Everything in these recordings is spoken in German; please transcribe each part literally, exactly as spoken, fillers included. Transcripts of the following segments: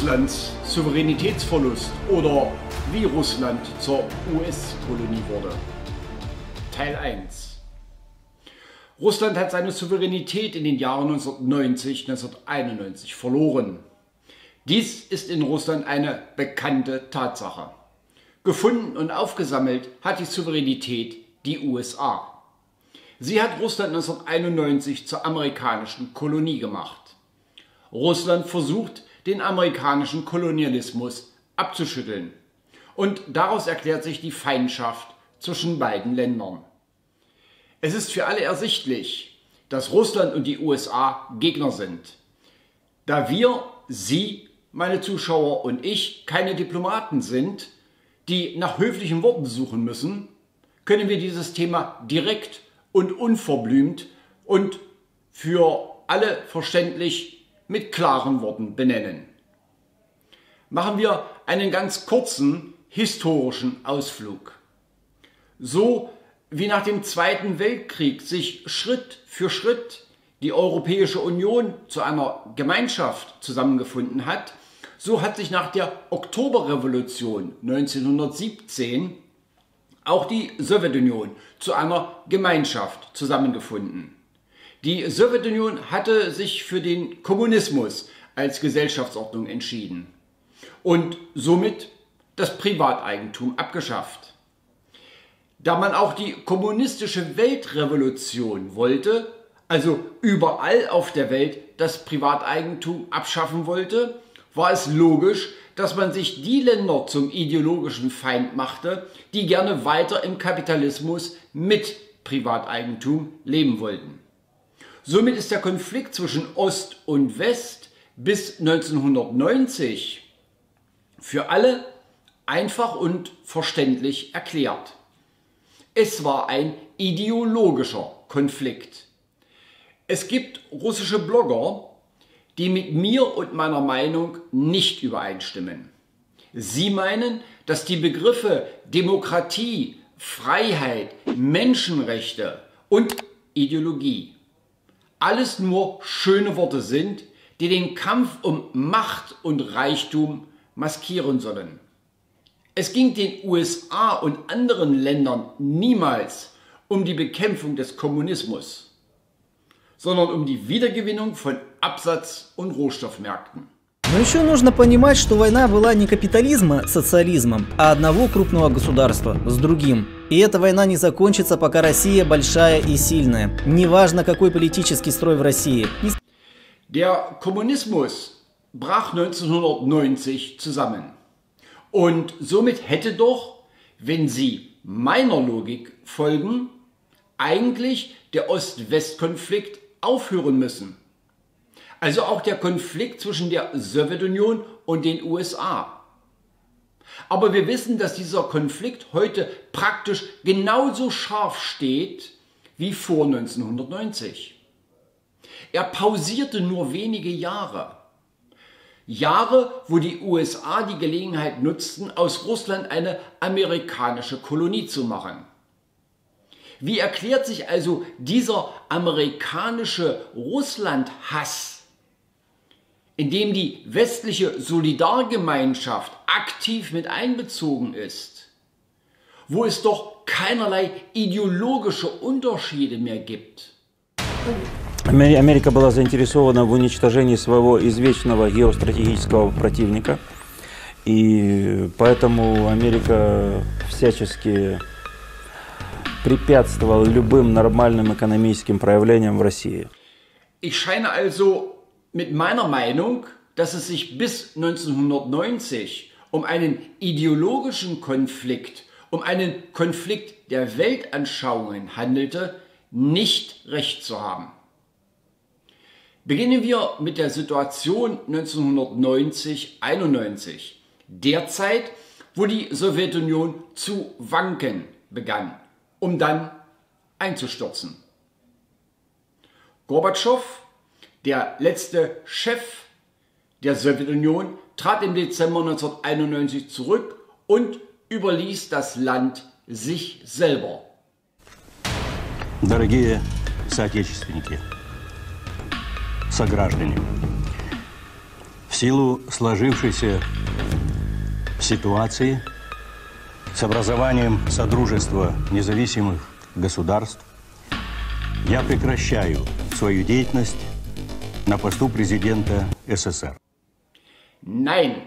Russlands Souveränitätsverlust oder wie Russland zur U S-Kolonie wurde. Teil eins. Russland hat seine Souveränität in den Jahren neunzehnhundertneunzig bis neunzehnhunderteinundneunzig verloren. Dies ist in Russland eine bekannte Tatsache. Gefunden und aufgesammelt hat die Souveränität die U S A. Sie hat Russland neunzehnhunderteinundneunzig zur amerikanischen Kolonie gemacht. Russland versucht, den amerikanischen Kolonialismus abzuschütteln. Und daraus erklärt sich die Feindschaft zwischen beiden Ländern. Es ist für alle ersichtlich, dass Russland und die U S A Gegner sind. Da wir, Sie, meine Zuschauer und ich, keine Diplomaten sind, die nach höflichen Worten suchen müssen, können wir dieses Thema direkt und unverblümt und für alle verständlich mit klaren Worten benennen. Machen wir einen ganz kurzen historischen Ausflug. So wie nach dem Zweiten Weltkrieg sich Schritt für Schritt die Europäische Union zu einer Gemeinschaft zusammengefunden hat, so hat sich nach der Oktoberrevolution neunzehnhundertsiebzehn auch die Sowjetunion zu einer Gemeinschaft zusammengefunden. Die Sowjetunion hatte sich für den Kommunismus als Gesellschaftsordnung entschieden und somit das Privateigentum abgeschafft. Da man auch die kommunistische Weltrevolution wollte, also überall auf der Welt das Privateigentum abschaffen wollte, war es logisch, dass man sich die Länder zum ideologischen Feind machte, die gerne weiter im Kapitalismus mit Privateigentum leben wollten. Somit ist der Konflikt zwischen Ost und West bis neunzehnhundertneunzig für alle einfach und verständlich erklärt. Es war ein ideologischer Konflikt. Es gibt russische Blogger, die mit mir und meiner Meinung nicht übereinstimmen. Sie meinen, dass die Begriffe Demokratie, Freiheit, Menschenrechte und Ideologie alles nur schöne Worte sind, die den Kampf um Macht und Reichtum maskieren sollen. Es ging den U S A und anderen Ländern niemals um die Bekämpfung des Kommunismus, sondern um die Wiedergewinnung von Absatz- und Rohstoffmärkten. Но еще нужно понимать, что война была не капитализма с социализмом, а одного крупного государства с другим. И эта война не закончится, пока Россия большая и сильная. Неважно, какой политический строй в России. Der Kommunismus brach neunzehnhundertneunzig zusammen. Und somit hätte doch, wenn Sie meiner Logik folgen, eigentlich der Ost-West-Konflikt aufhören müssen. Also auch der Konflikt zwischen der Sowjetunion und den U S A. Aber wir wissen, dass dieser Konflikt heute praktisch genauso scharf steht wie vor neunzehnhundertneunzig. Er pausierte nur wenige Jahre. Jahre, wo die U S A die Gelegenheit nutzten, aus Russland eine amerikanische Kolonie zu machen. Wie erklärt sich also dieser amerikanische Russland-Hass, in dem die westliche Solidargemeinschaft aktiv mit einbezogen ist, wo es doch keinerlei ideologische Unterschiede mehr gibt? Америка была заинтересована в уничтожении своего извечного геостратегического противника, и поэтому Америка всячески препятствовала любым нормальным экономическим проявлениям в России. Ich scheine also mit meiner Meinung, dass es sich bis neunzehnhundertneunzig um einen ideologischen Konflikt, um einen Konflikt der Weltanschauungen handelte, nicht recht zu haben. Beginnen wir mit der Situation neunzehnhundertneunzig einundneunzig, der Zeit, wo die Sowjetunion zu wanken begann, um dann einzustürzen. Gorbatschow, der letzte Chef der Sowjetunion, trat im Dezember neunzehnhunderteinundneunzig zurück und überließ das Land sich selber. Дорогие соотечественники, сограждане, силу сложившейся ситуации с образованием Содружества независимых государств я прекращаю свою деятельность на посту президента СССР. Nein,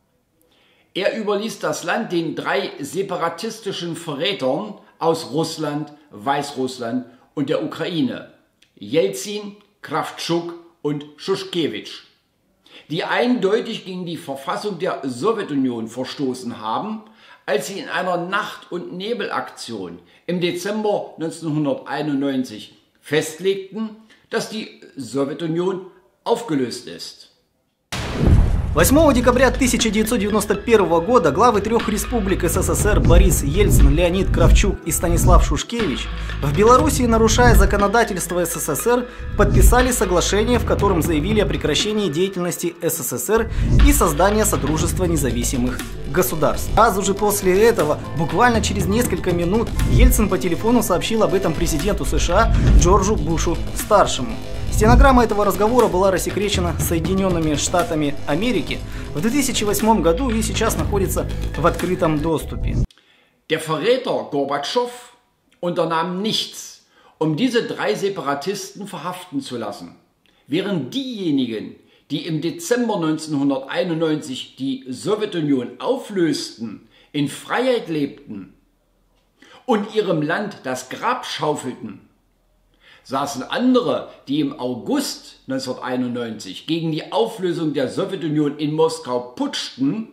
er überließ das Land den drei separatistischen Verrätern aus Russland, Weißrussland und der Ukraine, Jelzin, Krawtschuk und Schuschkewitsch, die eindeutig gegen die Verfassung der Sowjetunion verstoßen haben, als sie in einer Nacht- und Nebelaktion im Dezember neunzehnhunderteinundneunzig festlegten, dass die Sowjetunion aufgelöst ist. восьмого декабря тысяча девятьсот девяносто первого года главы трех республик СССР Борис Ельцин, Леонид Кравчук и Станислав Шушкевич в Белоруссии, нарушая законодательство СССР, подписали соглашение, в котором заявили о прекращении деятельности СССР и создании Содружества независимых государств. Сразу же после этого, буквально через несколько минут, Ельцин по телефону сообщил об этом президенту США Джорджу Бушу-старшему. Стенограмма этого разговора была рассекречена Соединенными Штатами Америки в две тысячи восьмом году и сейчас находится в открытом доступе. Der Verräter Gorbatschow unternahm nichts, um diese drei Separatisten verhaften zu lassen, während diejenigen, die im Dezember neunzehnhunderteinundneunzig die Sowjetunion auflösten, in Freiheit lebten und ihrem Land das Grab schaufelten, saßen andere, die im August neunzehnhunderteinundneunzig gegen die Auflösung der Sowjetunion in Moskau putschten,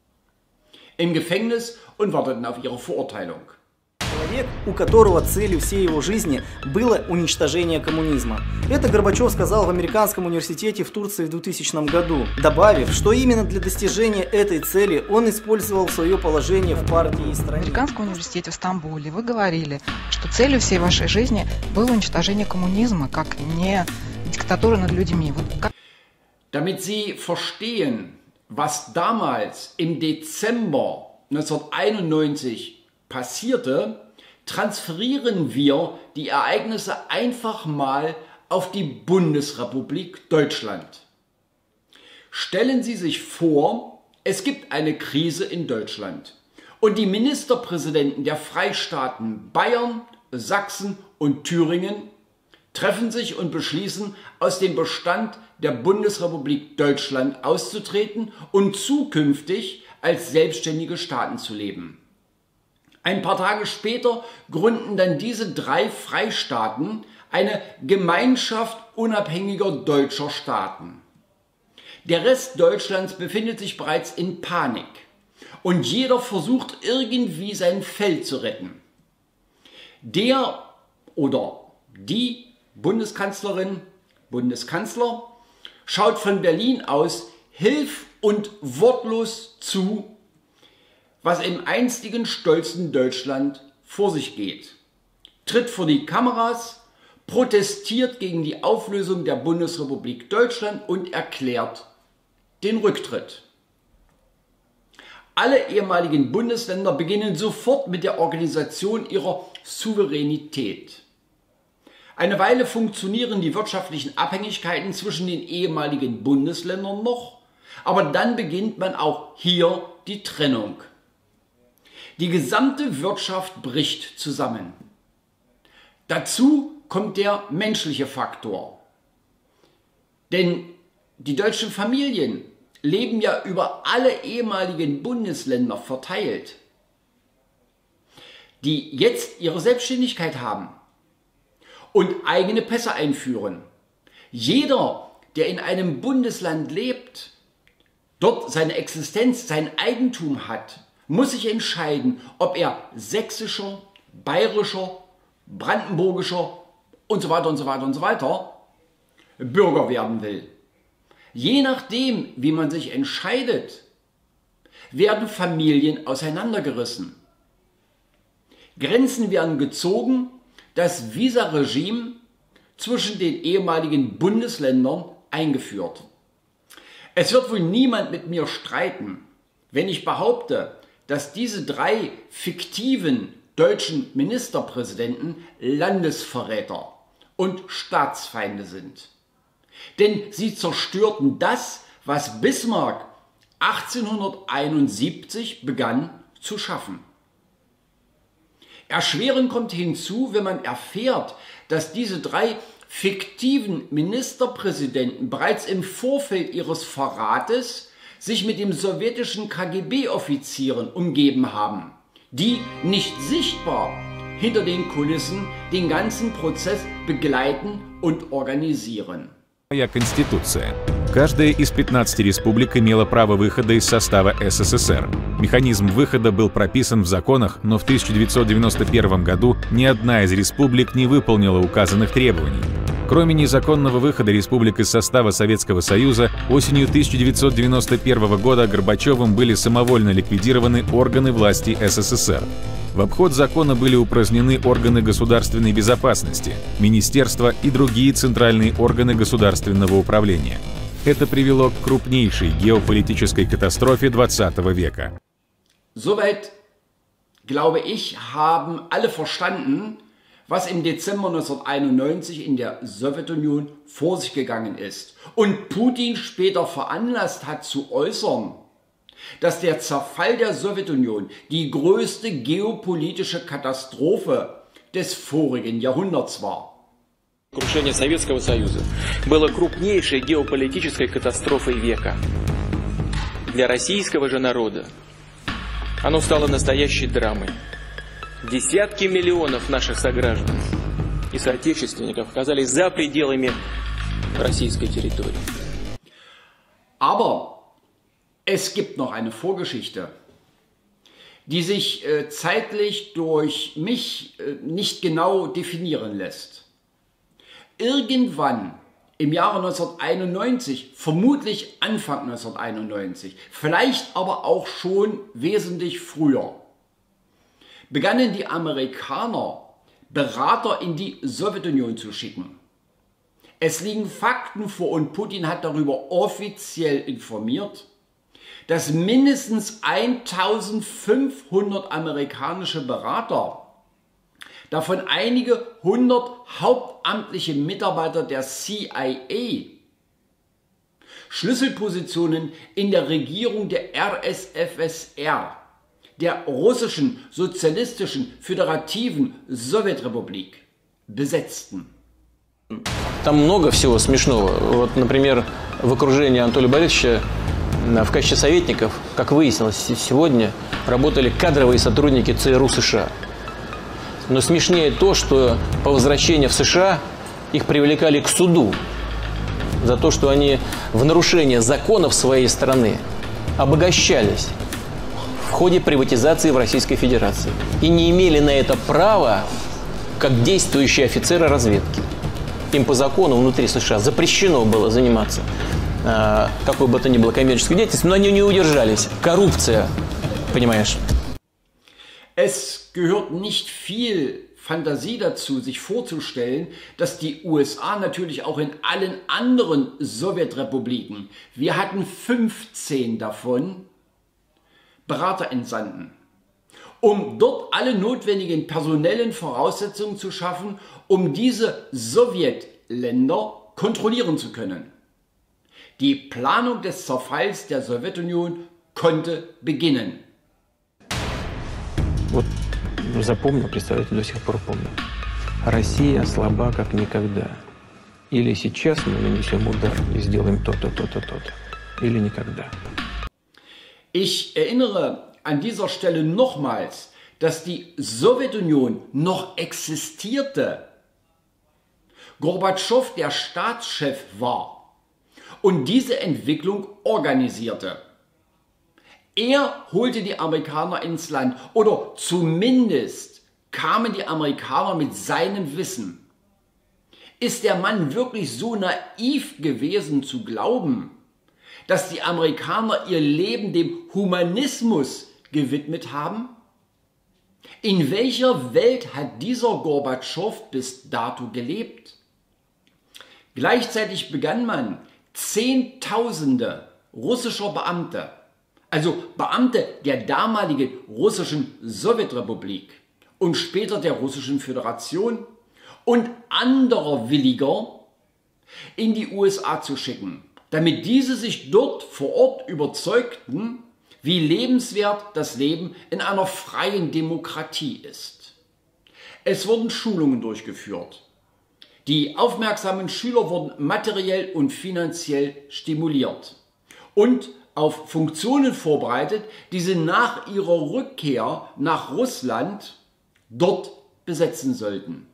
im Gefängnis und warteten auf ihre Verurteilung. Человек, у которого целью всей его жизни было уничтожение коммунизма. Это Горбачев сказал в Американском университете в Турции в двухтысячном году, добавив, что именно для достижения этой цели он использовал свое положение в партии и стране. В Американском университете в Стамбуле вы говорили, что целью всей вашей жизни было уничтожение коммунизма, как не диктатура над людьми. Вот как... Damit Sie verstehen, was damals im Dezember neunzehnhunderteinundneunzig passierte, transferieren wir die Ereignisse einfach mal auf die Bundesrepublik Deutschland. Stellen Sie sich vor, es gibt eine Krise in Deutschland und die Ministerpräsidenten der Freistaaten Bayern, Sachsen und Thüringen treffen sich und beschließen, aus dem Bestand der Bundesrepublik Deutschland auszutreten und zukünftig als selbstständige Staaten zu leben. Ein paar Tage später gründen dann diese drei Freistaaten eine Gemeinschaft unabhängiger deutscher Staaten. Der Rest Deutschlands befindet sich bereits in Panik und jeder versucht irgendwie sein Feld zu retten. Der oder die Bundeskanzlerin, Bundeskanzler schaut von Berlin aus hilf- und wortlos zu, was im einstigen stolzen Deutschland vor sich geht, tritt vor die Kameras, protestiert gegen die Auflösung der Bundesrepublik Deutschland und erklärt den Rücktritt. Alle ehemaligen Bundesländer beginnen sofort mit der Organisation ihrer Souveränität. Eine Weile funktionieren die wirtschaftlichen Abhängigkeiten zwischen den ehemaligen Bundesländern noch, aber dann beginnt man auch hier die Trennung. Die gesamte Wirtschaft bricht zusammen. Dazu kommt der menschliche Faktor. Denn die deutschen Familien leben ja über alle ehemaligen Bundesländer verteilt, die jetzt ihre Selbstständigkeit haben und eigene Pässe einführen. Jeder, der in einem Bundesland lebt, dort seine Existenz, sein Eigentum hat, muss sich entscheiden, ob er sächsischer, bayerischer, brandenburgischer und so weiter und so weiter und so weiter Bürger werden will. Je nachdem, wie man sich entscheidet, werden Familien auseinandergerissen. Grenzen werden gezogen, das Visa-Regime zwischen den ehemaligen Bundesländern eingeführt. Es wird wohl niemand mit mir streiten, wenn ich behaupte, dass diese drei fiktiven deutschen Ministerpräsidenten Landesverräter und Staatsfeinde sind. Denn sie zerstörten das, was Bismarck achtzehnhunderteinundsiebzig begann zu schaffen. Erschwerend kommt hinzu, wenn man erfährt, dass diese drei fiktiven Ministerpräsidenten bereits im Vorfeld ihres Verrates sich mit dem sowjetischen K G B-Offizieren umgeben haben, die nicht sichtbar hinter den Kulissen den ganzen Prozess begleiten und organisieren. Конституция. Каждая из пятнадцати республик имела право выхода из состава эс эс эс эр. Механизм выхода был прописан в законах, но в тысяча девятьсот девяносто первом году ни одна из республик не выполнила указанных требований. Кроме незаконного выхода республик из состава Советского Союза, осенью тысяча девятьсот девяносто первого года Горбачевым были самовольно ликвидированы органы власти эс эс эс эр. В обход закона были упразднены органы государственной безопасности, министерства и другие центральные органы государственного управления. Это привело к крупнейшей геополитической катастрофе двадцатого века. Soweit, glaube ich, haben alle verstanden, was im Dezember neunzehnhunderteinundneunzig in der Sowjetunion vor sich gegangen ist und Putin später veranlasst hat zu äußern, dass der Zerfall der Sowjetunion die größte geopolitische Katastrophe des vorigen Jahrhunderts war. Крушение Советского Союза было крупнейшей геополитической катастрофой века. Для российского же народа оно стало настоящей драмой. Десятки миллионов наших сограждан и соотечественников оказались за пределами российской территории. Aber es gibt noch eine Vorgeschichte, die sich äh, zeitlich durch mich äh, nicht genau definieren lässt. Irgendwann im Jahre neunzehnhunderteinundneunzig, vermutlich Anfang neunzehnhunderteinundneunzig, vielleicht aber auch schon wesentlich früher, begannen die Amerikaner, Berater in die Sowjetunion zu schicken. Es liegen Fakten vor und Putin hat darüber offiziell informiert, dass mindestens eintausendfünfhundert amerikanische Berater, davon einige hundert hauptamtliche Mitarbeiter der C I A, Schlüsselpositionen in der Regierung der R S F S R, der russischen sozialistischen föderativen Sowjetrepublik, besetzten. Там много всего смешного. Вот, например, в окружении Анатолия Борисовича в качестве советников, как выяснилось сегодня, работали кадровые сотрудники ЦРУ США. Но смешнее то, что по возвращении в США их привлекали к суду за то, что они в нарушение законов своей страны обогащались в ходе приватизации в Российской Федерации и не имели на это права, как действующие офицеры разведки. Им по закону внутри США запрещено было заниматься э, какой бы то ни было коммерческой деятельностью, но они не удержались. Коррупция, понимаешь? Es gehört nicht viel Fantasie dazu, sich vorzustellen, dass die U S A natürlich auch in allen anderen Sowjetrepubliken, wir hatten fünfzehn davon, Berater entsandten, um dort alle notwendigen personellen Voraussetzungen zu schaffen, um diese Sowjetländer kontrollieren zu können. Die Planung des Zerfalls der Sowjetunion konnte beginnen. Вот запомнил, представляете, до сих пор помню. Россия слаба как никогда. Или сейчас мы нанесем удар и сделаем то-то, то-то, то-то. Или никогда. Ich erinnere an dieser Stelle nochmals, dass die Sowjetunion noch existierte. Gorbatschow der Staatschef war und diese Entwicklung organisierte. Er holte die Amerikaner ins Land oder zumindest kamen die Amerikaner mit seinem Wissen. Ist der Mann wirklich so naiv gewesen zu glauben, dass die Amerikaner ihr Leben dem Humanismus gewidmet haben? In welcher Welt hat dieser Gorbatschow bis dato gelebt? Gleichzeitig begann man, Zehntausende russischer Beamte, also Beamte der damaligen russischen Sowjetrepublik und später der Russischen Föderation und anderer Williger in die U S A zu schicken, damit diese sich dort vor Ort überzeugten, wie lebenswert das Leben in einer freien Demokratie ist. Es wurden Schulungen durchgeführt. Die aufmerksamen Schüler wurden materiell und finanziell stimuliert und auf Funktionen vorbereitet, die sie nach ihrer Rückkehr nach Russland dort besetzen sollten.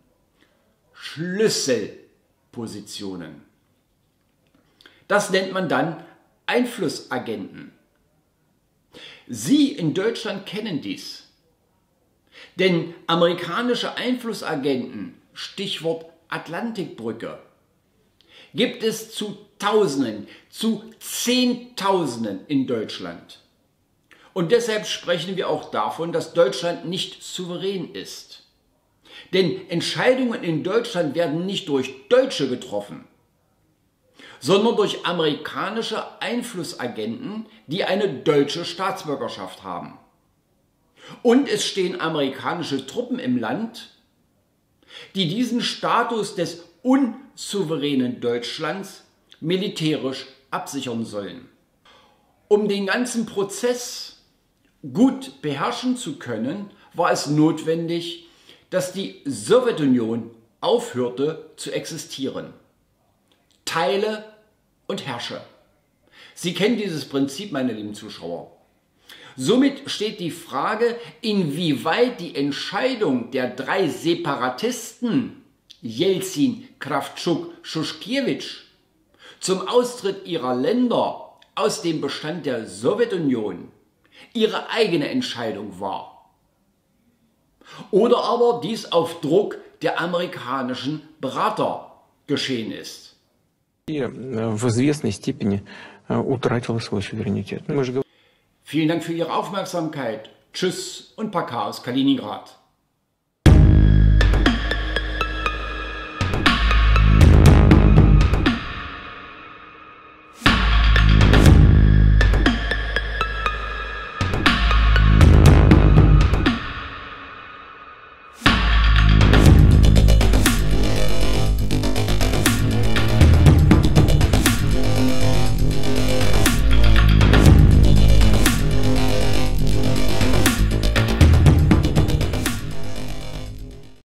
Schlüsselpositionen. Das nennt man dann Einflussagenten. Sie in Deutschland kennen dies. Denn amerikanische Einflussagenten, Stichwort Atlantikbrücke, gibt es zu Tausenden, zu Zehntausenden in Deutschland. Und deshalb sprechen wir auch davon, dass Deutschland nicht souverän ist. Denn Entscheidungen in Deutschland werden nicht durch Deutsche getroffen, sondern durch amerikanische Einflussagenten, die eine deutsche Staatsbürgerschaft haben. Und es stehen amerikanische Truppen im Land, die diesen Status des unsouveränen Deutschlands militärisch absichern sollen. Um den ganzen Prozess gut beherrschen zu können, war es notwendig, dass die Sowjetunion aufhörte zu existieren. Teile und herrsche. Sie kennen dieses Prinzip, meine lieben Zuschauer. Somit steht die Frage, inwieweit die Entscheidung der drei Separatisten, Jelzin, Krawtschuk, Schuschkiewicz, zum Austritt ihrer Länder aus dem Bestand der Sowjetunion ihre eigene Entscheidung war. Oder aber dies auf Druck der amerikanischen Berater geschehen ist. В известной степени утратила свой суверенитет. Vielen Dank für Ihre Aufmerksamkeit. Tschüss und Paka aus Kaliningrad.